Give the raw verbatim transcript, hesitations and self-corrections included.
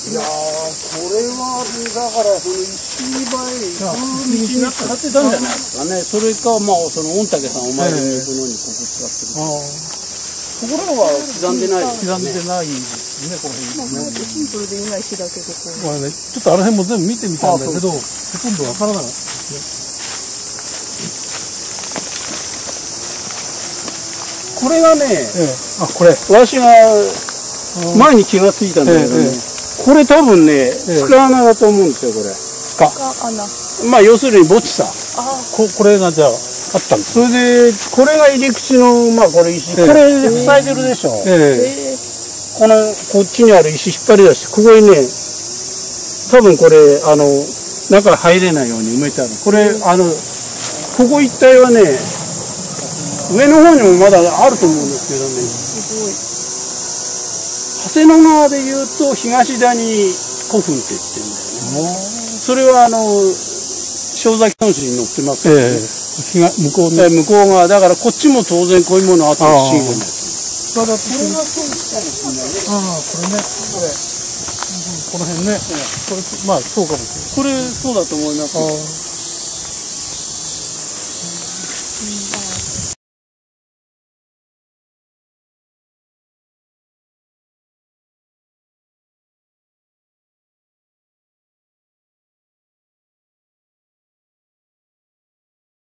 いやー、これは、だから、その石場へ行く道に使ってたんじゃないですかね。それか、まあ、その、御嶽さんお参りに行くのにここ使ってる。ところは刻んでないですね。 刻んでないですね、この辺。 まあ、シンプルでいない石だけど、こう。 まあね、ちょっとあの辺も全部見てみたんだけど、ほとんどわからなかったですね。これがね、 ええ、あ、これ。 わしが前に気がついたんだけどね、ええ、これ多分ね、ええ、塚穴だと思うんですよ、これ。 塚穴。まあ、要するに墓地さ。 あこ、これがじゃあ、あったんです。 それで、これが入り口の、まあ、これ石。ええ、これ塞いでるでしょ。ええ、この、こっちにある石引っ張り出して、ここにね、多分これ、あの、中入れないように埋めてある。これ、あの、ここ一帯はね、上の方にもまだあると思うんですけどね。すごい。長谷野川で言うと、東谷古墳って言ってるんだよね。それは、あの、正崎本市に載ってますよね。ええ、向こうの。向こう側。だから、こっちも当然こういうものあって不思議なやつ。これがそうかもしれないね。 ああ、これね。これ。この辺ね。これ、まあ、そうかもしれない。 これ、そうだと思います。